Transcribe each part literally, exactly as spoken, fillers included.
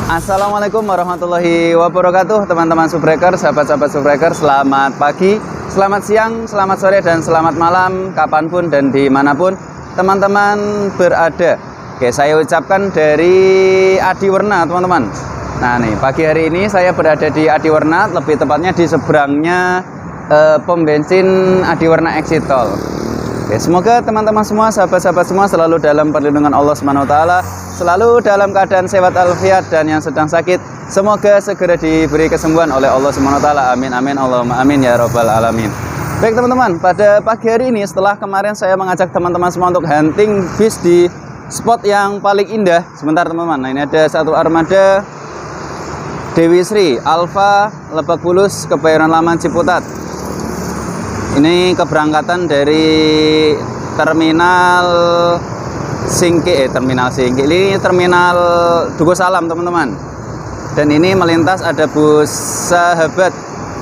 Assalamualaikum warahmatullahi wabarakatuh, teman-teman Subbreaker, sahabat-sahabat Subbreaker. Selamat pagi, selamat siang, selamat sore, dan selamat malam, kapanpun dan dimanapun teman-teman berada. Oke, saya ucapkan dari Adiwarna, teman-teman. Nah nih, pagi hari ini saya berada di Adiwarna, lebih tepatnya di seberangnya eh, pom bensin Adiwarna Exit Tol. Oke, semoga teman-teman semua, sahabat-sahabat semua selalu dalam perlindungan Allah Subhanahu wa taala, selalu dalam keadaan sehat walafiat, dan yang sedang sakit semoga segera diberi kesembuhan oleh Allah Subhanahu wa taala. Amin amin Allahumma amin ya rabbal alamin. Baik teman-teman, pada pagi hari ini setelah kemarin saya mengajak teman-teman semua untuk hunting bis di spot yang paling indah. Sebentar teman-teman. Nah, ini ada satu armada Dewi Sri Alfa Lebak Bulus Kebayoran Lama Ciputat. Ini keberangkatan dari terminal Singki, eh terminal Singki, ini terminal Dukuh Salam teman-teman. Dan ini melintas ada bus Sahabat.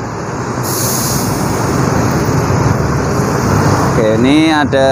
Oke, ini ada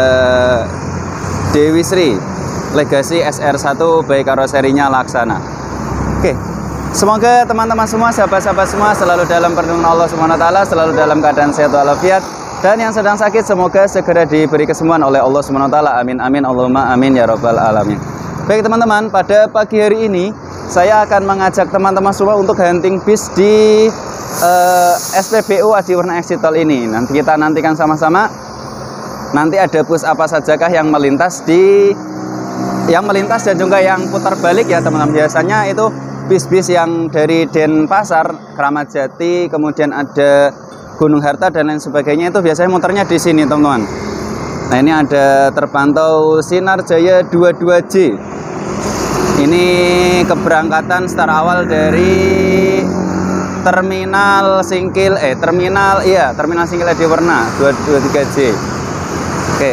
Dewi Sri Legacy S R satu by karoserinya Laksana. Oke, semoga teman-teman semua, sahabat-sahabat semua selalu dalam perlindungan Allah Subhanahu wa taala, selalu dalam keadaan sehat walafiat, dan yang sedang sakit semoga segera diberi kesembuhan oleh Allah Subhanahu wa taala. Amin amin Allahumma amin ya rabbal alamin. Baik teman-teman, pada pagi hari ini saya akan mengajak teman-teman semua untuk hunting bis di uh, S P B U Adiwarna Exit Tol ini. Nanti kita nantikan sama-sama. Nanti ada bus apa sajakah yang melintas di yang melintas dan juga yang putar balik ya teman-teman. Biasanya itu bis-bis yang dari Denpasar, Kramat Jati, kemudian ada Gunung Harta dan lain sebagainya, itu biasanya muternya di sini teman-teman. Nah, ini ada terpantau Sinar Jaya dua puluh dua J. Ini keberangkatan start awal dari terminal Singkil eh terminal iya terminal Singkil Adiwarna dua puluh tiga J. Oke.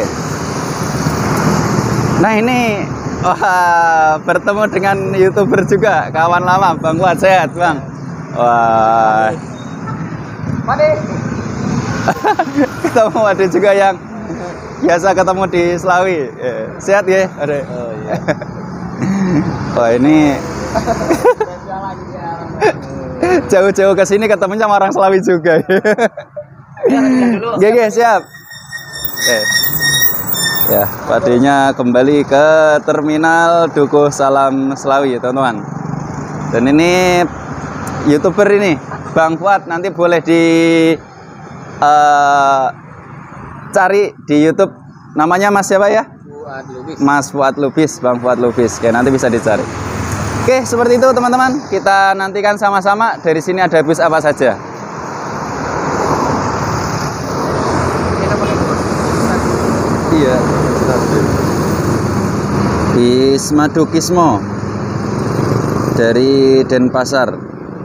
Nah, ini wah, bertemu dengan YouTuber juga, kawan lama, Bang Fuad. Sehat, Bang? Wah. Pade. Ketemu ada juga yang biasa ketemu di Slawi. Sehat ya? Ada. Oh iya. Wah, ini jauh-jauh ke sini ketemu sama orang Slawi juga. Oke, oke, siap. Oke. Ya, padanya kembali ke terminal Dukuh Salam Slawi, teman-teman. Dan ini YouTuber ini, Bang Fuad, nanti boleh di uh, cari di YouTube. Namanya Mas siapa ya? Fuad Lubis. Mas Fuad Lubis, Bang Fuad Lubis. Oke, nanti bisa dicari. Oke, seperti itu teman-teman. Kita nantikan sama-sama dari sini ada bus apa saja. Iya, bis Madukismo dari Denpasar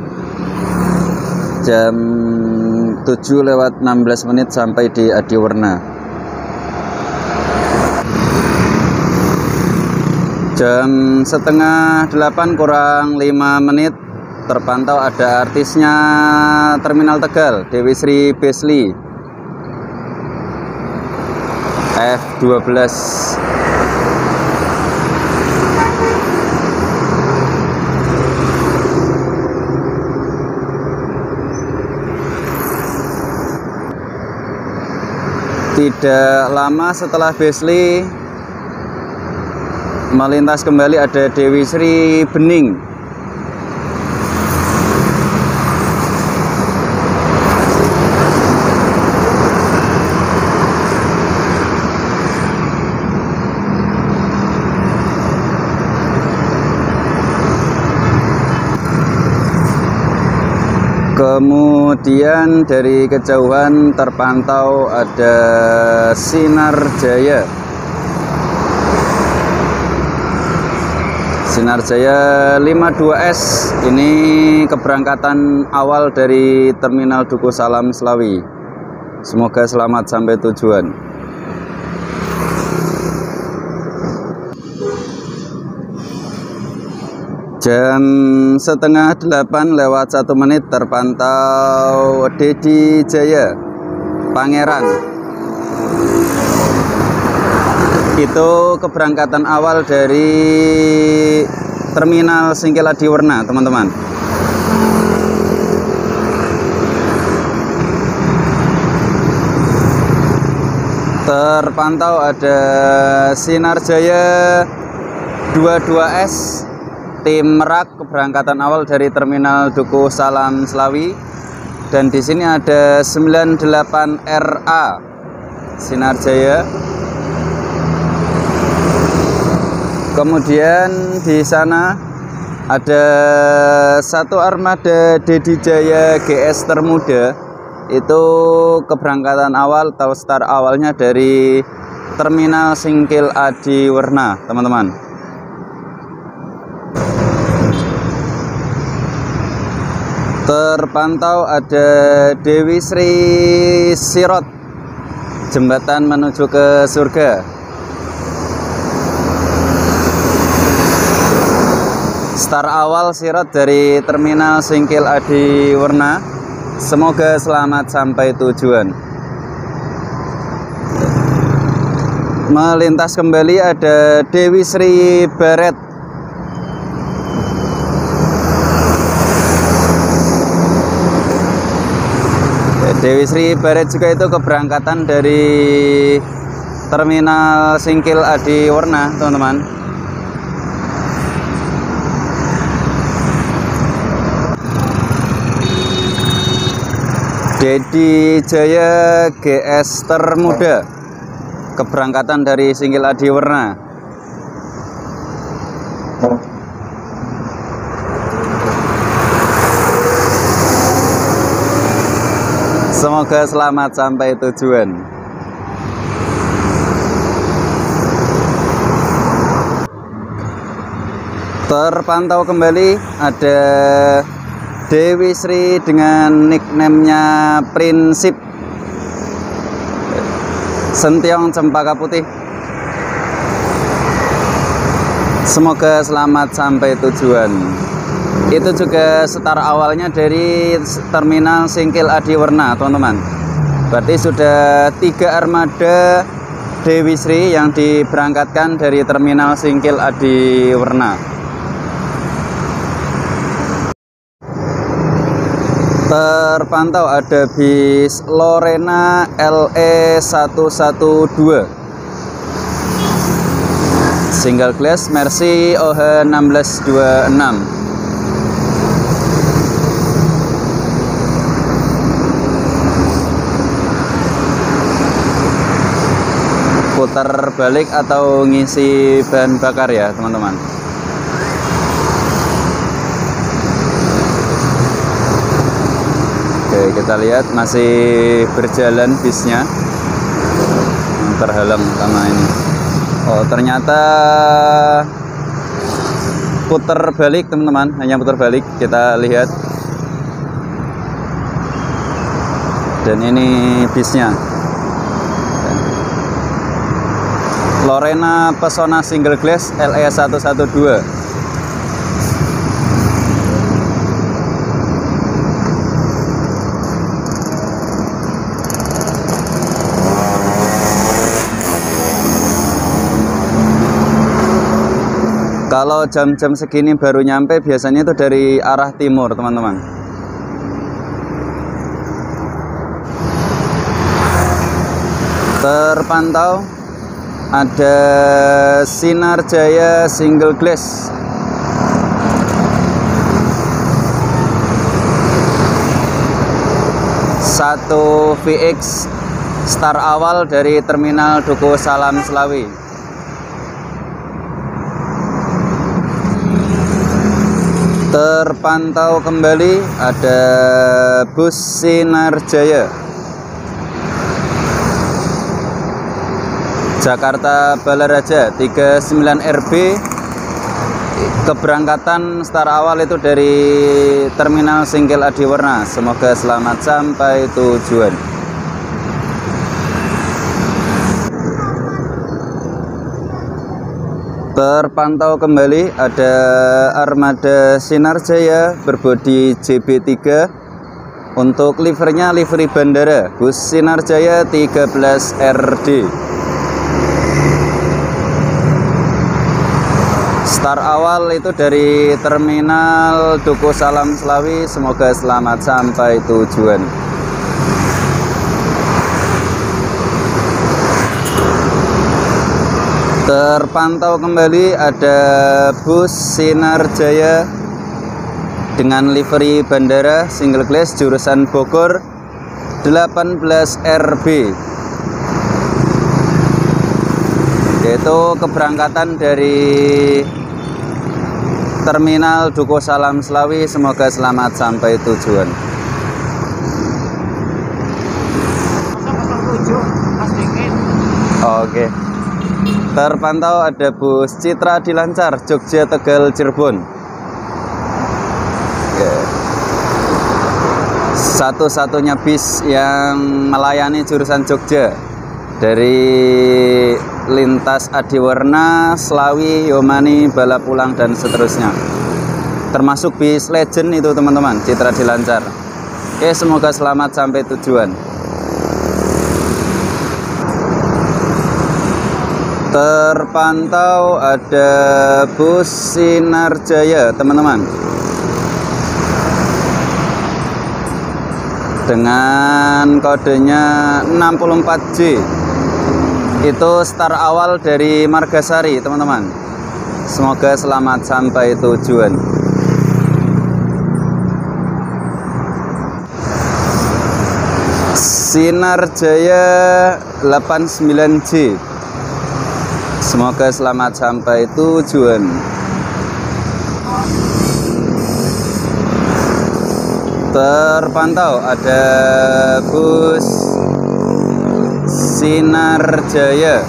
jam tujuh lewat enam belas menit sampai di Adiwarna. Jam setengah delapan kurang lima menit terpantau ada artisnya Terminal Tegal, Dewi Sri Besli F dua belas. Tidak lama setelah Besli melintas kembali ada Dewi Sri Bening. Kemudian dari kejauhan terpantau ada Sinar Jaya. Sinar Jaya lima puluh dua S. Ini keberangkatan awal dari terminal Dukuh Salam Slawi. Semoga selamat sampai tujuan. Jam setengah delapan lewat satu menit terpantau Dedi Jaya Pangeran. Itu keberangkatan awal dari Terminal Singkil Adiwarna, teman-teman. Terpantau ada Sinar Jaya dua puluh dua S tim Merak, keberangkatan awal dari Terminal Dukuh Salam Slawi, dan di sini ada sembilan puluh delapan R A Sinar Jaya. Kemudian di sana ada satu armada Dedi Jaya G S termuda, itu keberangkatan awal atau start awalnya dari Terminal Singkil Adiwarna, teman-teman. Terpantau ada Dewi Sri Sirot, jembatan menuju ke surga. Start awal Sirot dari Terminal Singkil Adiwarna. Semoga selamat sampai tujuan. Melintas kembali ada Dewi Sri Baret. Dewi Sri Baret juga itu keberangkatan dari Terminal Singkil Adiwarna, teman-teman. Dedi Jaya G S termuda, keberangkatan dari Singkil Adiwarna. Semoga selamat sampai tujuan. Terpantau kembali ada Dewi Sri dengan nickname-nya Prinsip, Sentiong Cempaka Putih. Semoga selamat sampai tujuan. Itu juga start awalnya dari Terminal Singkil Adiwarna, teman-teman. Berarti sudah tiga armada Dewi Sri yang diberangkatkan dari Terminal Singkil Adiwarna. Terpantau ada bis Lorena L E seratus dua belas single class Mercy O H enam belas dua puluh enam. Putar balik atau ngisi bahan bakar ya, teman-teman. Oke, kita lihat masih berjalan bisnya, terhalang sama ini. Oh, ternyata putar balik, teman-teman, hanya putar balik. Kita lihat, dan ini bisnya Lorena Pesona Single Glass L E seratus dua belas. Kalau jam-jam segini baru nyampe, biasanya itu dari arah timur, teman-teman. Terpantau ada Sinar Jaya Single Glass. Satu V X start awal dari Terminal Dukuh Salam Slawi. Terpantau kembali ada bus Sinar Jaya Jakarta Balaraja tiga puluh sembilan R B. Keberangkatan start awal itu dari Terminal Singkil Adiwarna. Semoga selamat sampai tujuan. Terpantau kembali ada armada Sinar Jaya berbodi J B tiga. Untuk livernya livery bandara, bus Sinar Jaya tiga belas R D. Start awal itu dari Terminal Duku Salam Slawi. Semoga selamat sampai tujuan. Terpantau kembali ada bus Sinar Jaya dengan livery bandara single class jurusan Bogor delapan belas R B, yaitu keberangkatan dari Terminal Duku Salam Slawi. Semoga selamat sampai tujuan. Oke. Terpantau ada bus Citra Dilancar Jogja Tegal Cirebon. Oke. Satu-satunya bis yang melayani jurusan Jogja dari lintas Adiwarna, Slawi, Yomani, Balapulang dan seterusnya. Termasuk bis legend itu teman-teman, Citra Dilancar. Oke, semoga selamat sampai tujuan. Terpantau ada bus Sinar Jaya teman-teman, dengan kodenya enam puluh empat J. Itu start awal dari Margasari teman-teman. Semoga selamat sampai tujuan. Sinar Jaya delapan puluh sembilan J. Semoga selamat sampai tujuan. Terpantau ada bus Sinar Jaya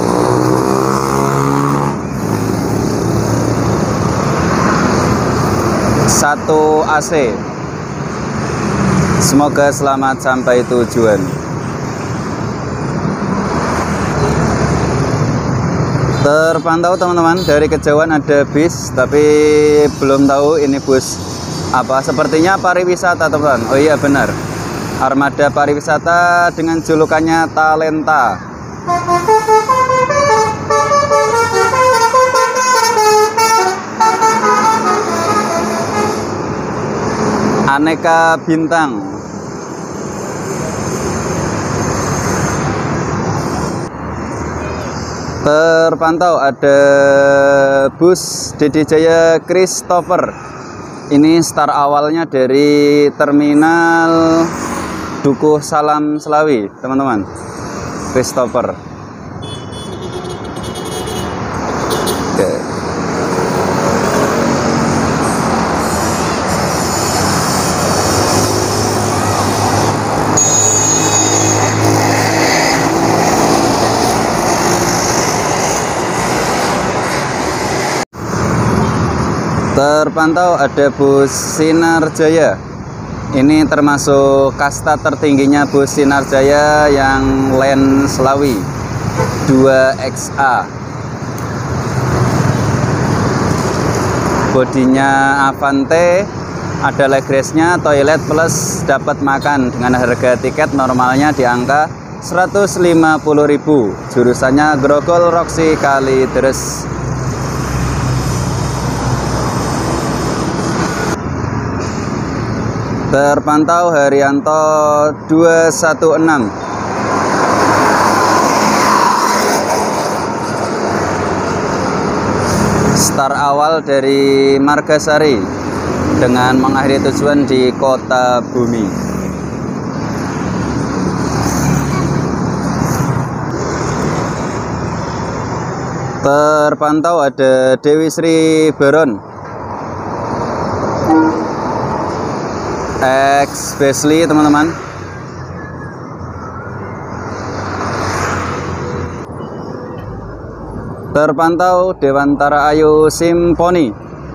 satu A C. Semoga selamat sampai tujuan. Terpantau teman-teman, dari kejauhan ada bis, tapi belum tahu ini bus apa. Sepertinya pariwisata teman-teman. Oh iya benar, armada pariwisata dengan julukannya Talenta. Aneka Bintang. Terpantau ada bus D D Jaya Christopher. Ini start awalnya dari Terminal Duku Salam Slawi teman-teman, Christopher. Oke. Terpantau ada bus Sinar Jaya. Ini termasuk kasta tertingginya bus Sinar Jaya yang Land Slawi dua X A. Bodinya Avante, ada legresnya, toilet plus dapat makan dengan harga tiket normalnya di angka seratus lima puluh ribu. Jurusannya Grogol Roksi Kalideres. Terpantau Haryanto dua satu enam. Start awal dari Margasari dengan mengakhiri tujuan di Kota Bumi. Terpantau ada Dewi Sri Baron X Besli teman-teman. Terpantau Dewantara Ayu Simponi.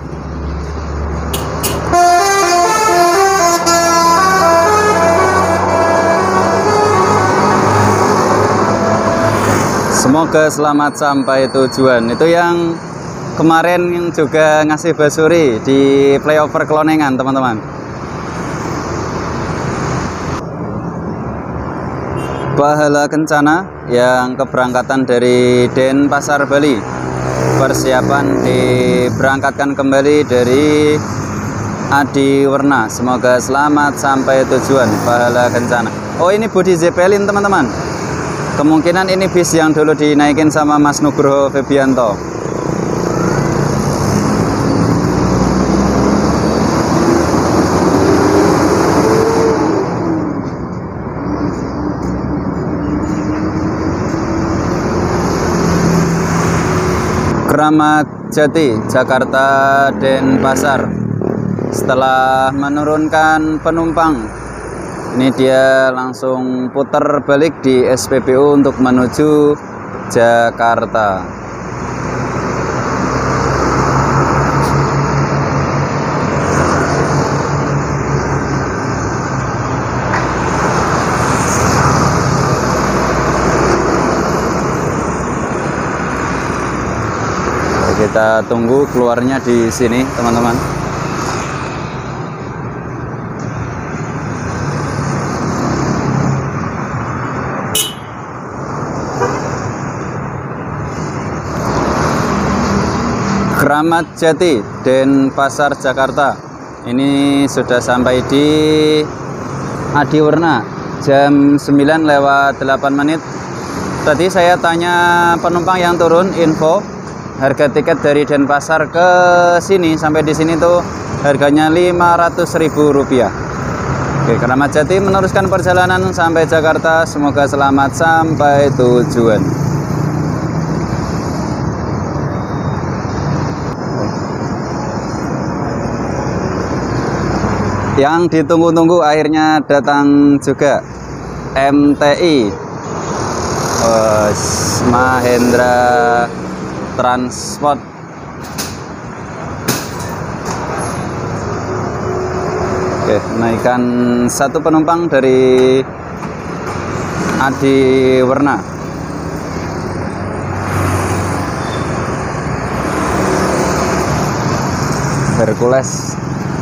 Semoga selamat sampai tujuan. Itu yang kemarin yang juga ngasih basuri di flyover Kelonengan teman-teman. Pahala Kencana yang keberangkatan dari Denpasar Bali. persiapan diberangkatkan kembali dari Adiwerna. Semoga selamat sampai tujuan, pahala kencana. Oh, ini bodi Zeppelin teman-teman. Kemungkinan ini bis yang dulu dinaikin sama Mas Nugroho Febianto. Kramat Jati, Jakarta Denpasar. Setelah menurunkan penumpang, ini dia langsung putar balik di S P B U untuk menuju Jakarta. Kita tunggu keluarnya di sini, teman-teman. Kramat Jati, Denpasar, Jakarta. Ini sudah sampai di Adiwerna jam sembilan lewat delapan menit. Tadi saya tanya penumpang yang turun info harga tiket dari Denpasar ke sini sampai di sini tuh harganya lima ratus ribu rupiah. Oke, Kramat Jati meneruskan perjalanan sampai Jakarta. Semoga selamat sampai tujuan. Yang ditunggu-tunggu akhirnya datang juga, M T I, oh, Mahendra Transport. Oke, menaikkan satu penumpang dari Adiwerna. Hercules.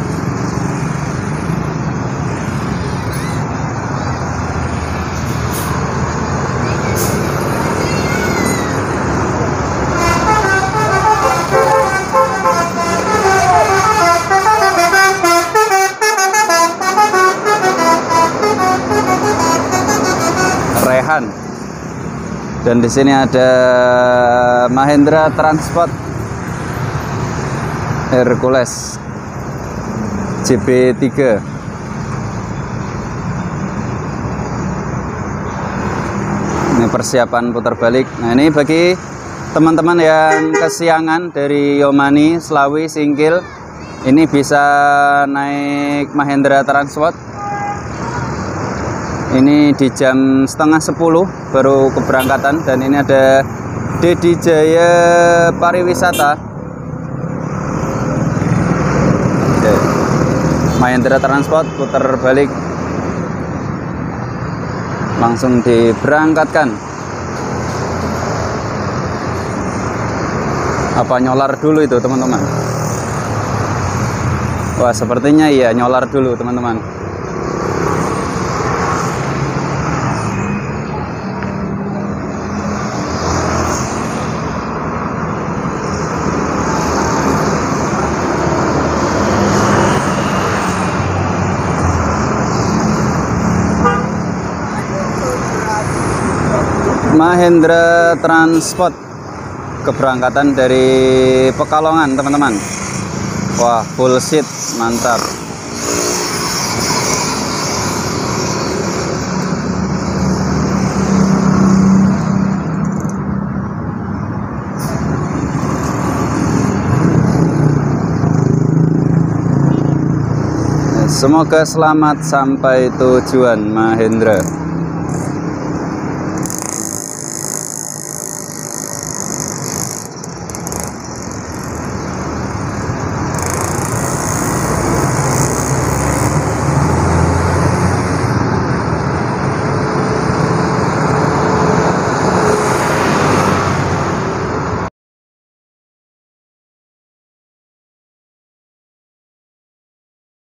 Dan di sini ada Mahendra Transport Hercules J B tiga. Ini persiapan putar balik. Nah, ini bagi teman-teman yang kesiangan dari Yomani, Slawi, Singkil, ini bisa naik Mahendra Transport. Ini di jam setengah sepuluh baru keberangkatan. Dan ini ada Dedi Jaya Pariwisata. Oke. Mahendra Transport putar balik, langsung diberangkatkan. Apa nyolar dulu itu teman-teman? Wah, sepertinya iya, nyolar dulu teman-teman. Mahendra Transport keberangkatan dari Pekalongan, teman-teman. Wah, full seat, mantap. Semoga selamat sampai tujuan, Mahendra.